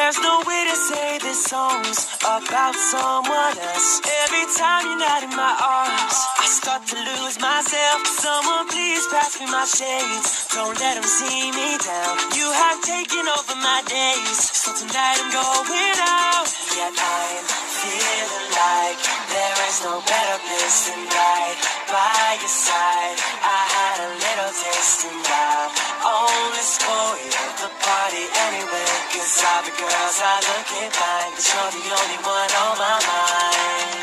There's no way to say this song's about someone else. Every time you're not in my arms, I start to lose myself. Someone please pass me my shades. Don't let them see me down. You have taken over my days, so tonight I'm going out. Yet I'm feeling like there is no better place than right by your side. I had a little taste and I'll only spoil the party anyway. Cause all the girls are looking fine, but you're the only one on my mind.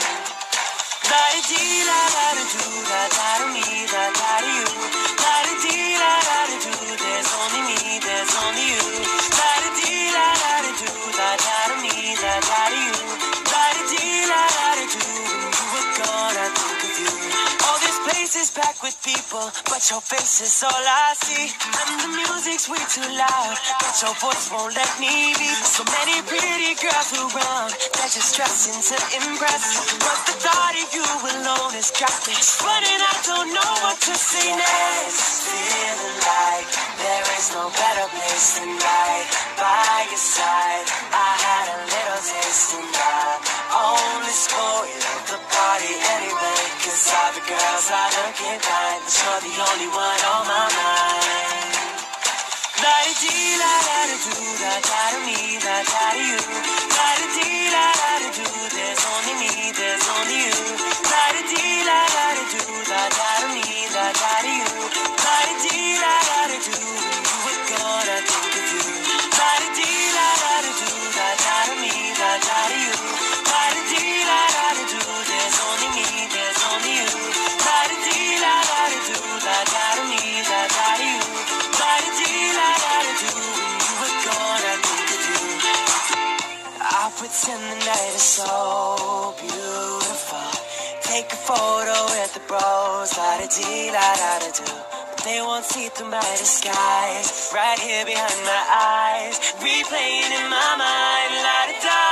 La-di-dee, la-da-da-do, la-da-da-me, la-da-da-you. La-di-dee, la-da-da-do, there's only me, there's only you. La-di-dee, la-da-da-do, la-da-da-me, la-da-da-you. La-di-dee, la-da-da-do, when you were gone, I think of you. All this place is packed with people, but your face is all I see. And the music's way too loud, but your voice won't let me be. So many pretty girls around, they're just dressing to impress. But the thought of you alone is got me running, I don't know what to say next. Feeling like there is no better place than right by your side. I had a little taste and I only spoiled the party anyway. Cause all the girls are looking fine, but you're the only one on my mind. La-di-dee, la-da-da-do, la-da-da-me, la-da-da-you. La-di-dee, la-da-da-do, there's only me, there's only you. La-di-dee, la-da-da-do, la-da-da-me, la-da-da-you. La-di-dee, la-da-da-do, when you were gone, I think of you. La-di-dee, la-da-da-do, la-da-da-me, la-da-da-you. La-di-dee, la-da-da-do, there's only me, there's only you. La-di-dee, la-da-da-do, la-da-da-me, la-da-da-you. La-di-dee, la-da-da-do, when you were gone, I think of you. I'll pretend the night is so beautiful. Take a photo with the bros, la-da-dee, la-da-da-do. But they won't see through my disguise, right here behind my eyes, replaying in my mind, la-da-da.